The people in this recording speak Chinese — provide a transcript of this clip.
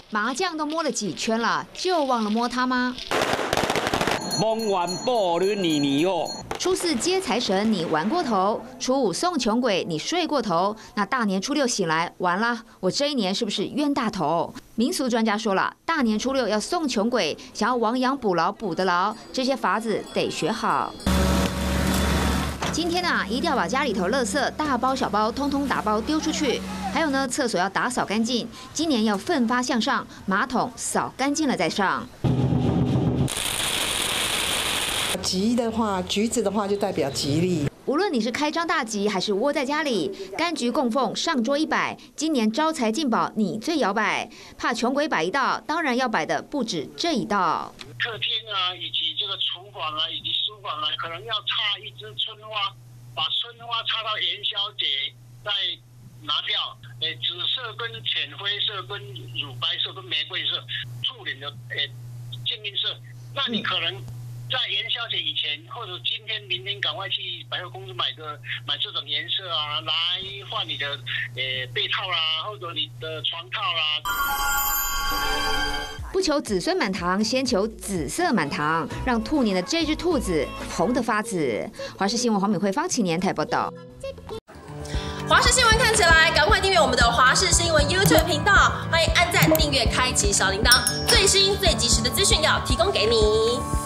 麻将都摸了几圈了，就忘了摸它吗？ 蒙完报你年年哦。 初四接财神，你玩过头；初五送穷鬼，你睡过头。那大年初六醒来，完了，我这一年是不是冤大头？民俗专家说了，大年初六要送穷鬼，想要亡羊补牢补得牢，这些法子得学好。今天啊，一定要把家里头垃圾大包小包通通打包丢出去。还有呢，厕所要打扫干净。今年要奋发向上，马桶扫干净了再上。 吉的话，橘子的话就代表吉利。 无论你是开张大吉还是窝在家里，柑橘供奉上桌100，今年招财进宝你最摇摆。怕穷鬼摆一道，当然要摆的不止这一道。 客厅啊，以及这个厨房啊，以及书房啊，可能要插一枝春花，把春花插到元宵节再拿掉。紫色跟浅灰色跟乳白色跟玫瑰色，处理的静音色。那你可能在元宵节以前，或者今天、明天，赶快去百货公司买这种颜色啊，来换你的被套啦，或者你的床套啦。 不求子孙满堂，先求紫色满堂，让兔年的这只兔子红得发紫。华视新闻黄敏慧、方启年台报道。 华视新闻看起来，赶快订阅我们的华视新闻 YouTube 频道，欢迎按赞、订阅、开启小铃铛，最新最及时的资讯要提供给你。